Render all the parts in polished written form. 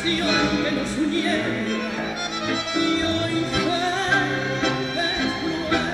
canción que nos uniera y hoy sé que es cruel,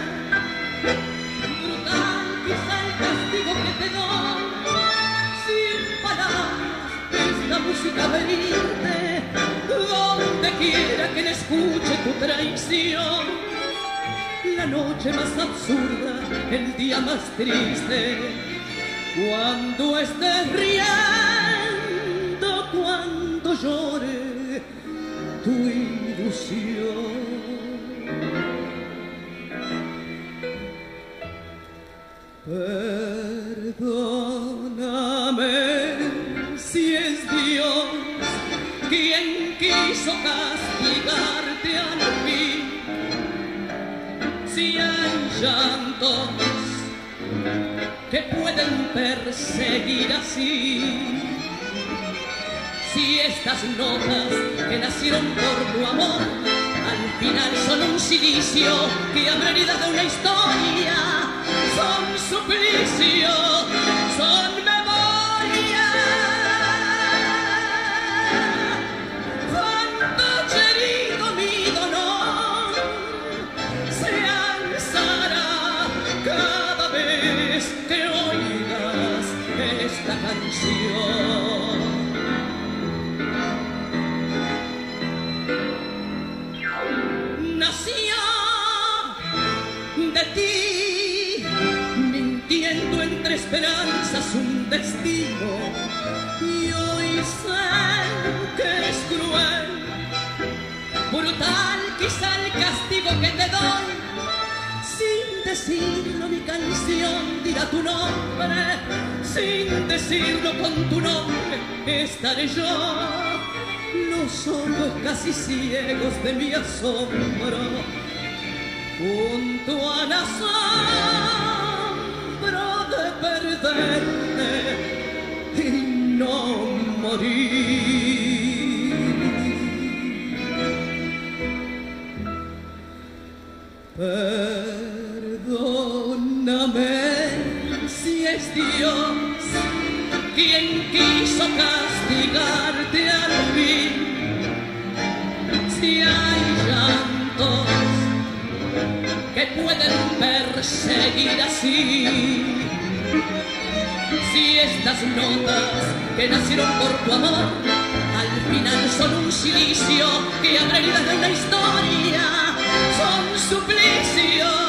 brutal quizá el castigo que te doy. Sin palabras esta música venirte donde quiera que le escuche tu traición. La noche más absurda, el día más triste, cuando estés riendo, cuando llore tu ilusión. Perdóname si es Dios quien quiso castigarte al fin. Si hay llantos que pueden perseguir así, si estas notas que nacieron por tu amor al final son un silicio que abre heridas de una historia, son suplicio, son memoria. Cuando herido mi dolor se alzará cada vez que oigas esta canción. Nació de ti, mintiendo entre esperanzas un destino, y hoy sé que es cruel, brutal quizá el castigo que te doy. Sin decirlo mi canción dirá tu nombre, sin decirlo con tu nombre estaré yo. Los ojos casi ciegos de mi asombro, junto al asombro de perderte y no morir. Perdóname si es Dios quien quiso castigarte al fin. Si hay llantos que pueden perseguir así, si estas notas que nacieron por tu amor al final son un silicio que abre heridas de una historia, son suplicio.